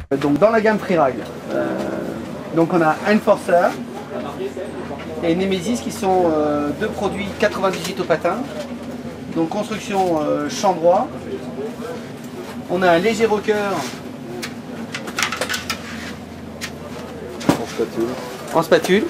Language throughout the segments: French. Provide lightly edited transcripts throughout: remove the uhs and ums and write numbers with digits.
Donc dans la gamme Freeride, donc on a Enforcer et Nemesis qui sont deux produits 98 au patin. Donc construction champ droit. On a un léger rocker en spatule.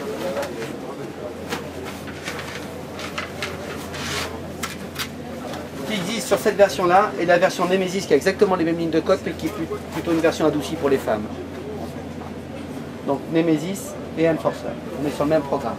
Qui existe sur cette version là et la version Nemesis qui a exactement les mêmes lignes de code mais qui est plutôt une version adoucie pour les femmes. Donc Nemesis et Enforcer, on est sur le même programme.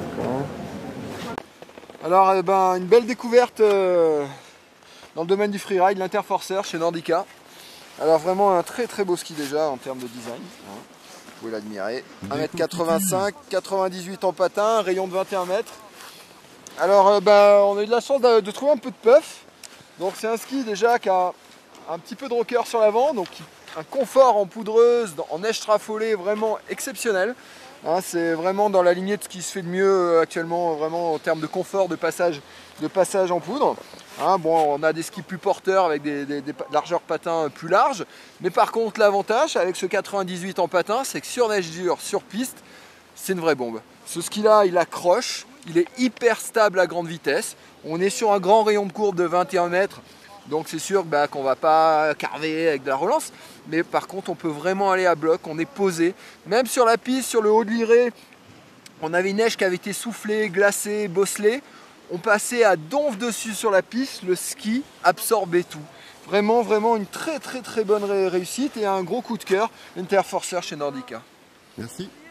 Alors une belle découverte dans le domaine du freeride, l'Interforcer chez Nordica. Alors vraiment un très très beau ski déjà en termes de design, hein. Vous pouvez l'admirer. 1m85, 98 en patin, rayon de 21 mètres. Alors on a eu de la chance de trouver un peu de puff. Donc c'est un ski déjà qui a un petit peu de rocker sur l'avant, donc un confort en poudreuse, en neige trafolée vraiment exceptionnel. Hein, c'est vraiment dans la lignée de ce qui se fait de mieux actuellement, vraiment en termes de confort de passage en poudre. Hein, bon, on a des skis plus porteurs avec des largeurs patins plus larges, mais par contre l'avantage avec ce 98 en patin, c'est que sur neige dure, sur piste, c'est une vraie bombe. Ce ski là, il accroche, il est hyper stable à grande vitesse. On est sur un grand rayon de courbe de 21 mètres, donc c'est sûr qu'on ne va pas carver avec de la relance. Mais par contre, on peut vraiment aller à bloc, on est posé. Même sur la piste, sur le haut de l'Iré, on avait une neige qui avait été soufflée, glacée, bosselée. On passait à donf dessus sur la piste, le ski absorbait tout. Vraiment, vraiment une très très très bonne réussite et un gros coup de cœur, Interforcer chez Nordica. Merci.